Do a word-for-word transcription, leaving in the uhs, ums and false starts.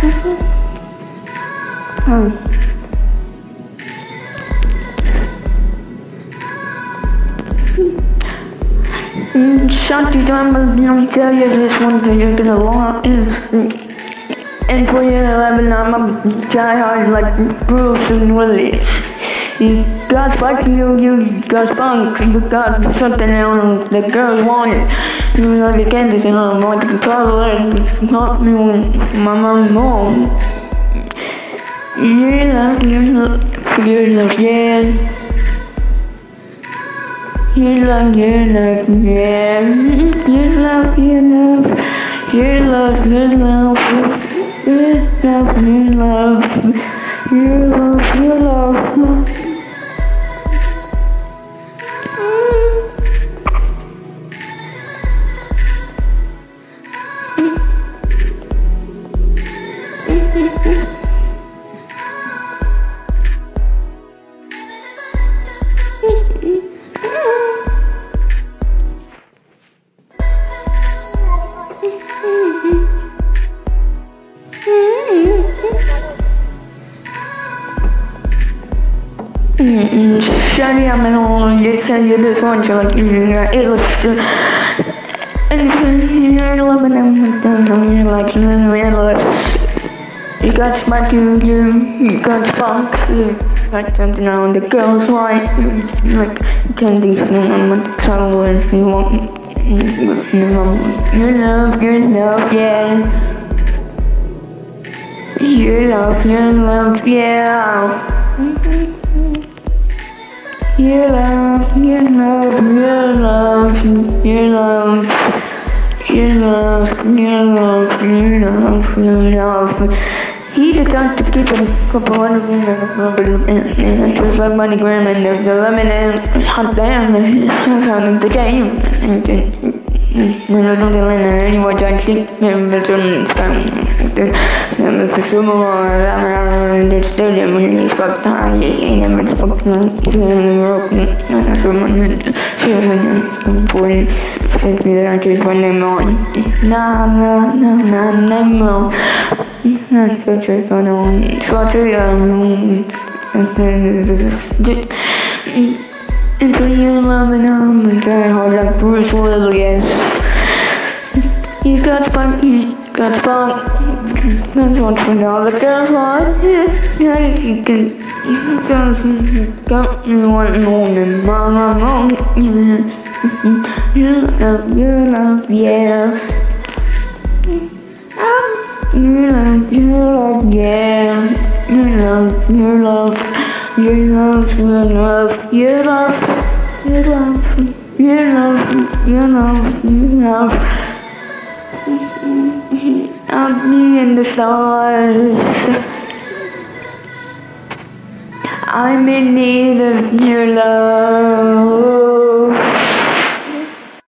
Um, Shanti time, but let me tell you this one thing you're gonna want is in twenty eleven I'm a diehard like Bruce and Willis. You got spike, you, you got spunk, you got something else the girls wanted. You know the Kansas and I'm like a toddler, not me when my mom's home. You love, you love, you love, yeah. You love, you love, yeah. You love, you love, you love, you love, you love, you love, you love, you love. Shiny, I'm gonna just tell you this one, so like, it looks good. And you're loving them with them, you're like, you got spark, you, you, you got spark, you got something on the girls' want, like, you can't do something with the trouble if you want, your love, your love, yeah. Your love, your love, yeah. Your love, your love, your love, your love, your love, your love, your love, your love. He's a doctor to keep a couple hundred and I just like money gram and the, the lemon and hot damn and the game and when I don't land anymore, I think I'm better I'm a consumer or I'm around the stadium when he's fucked high. He never fucked me. He's broken. I'm someone who's important. If you don't just when I'm on. No, no, no, no, no more. That's the truth on on. So I'll tell you, um, and for you, love and I'm entire hard like Bruce Willis, yes. You got spunk, you got spunk. That's one for all the girls want. Yeah, you can, you can, got me one woman, mama, mom. You love, you love, yeah. You love, you love, yeah. You love, you love. You love, you love, you love, you love, you love, you love, you love. I'll be in the stars. I'm in need of your love.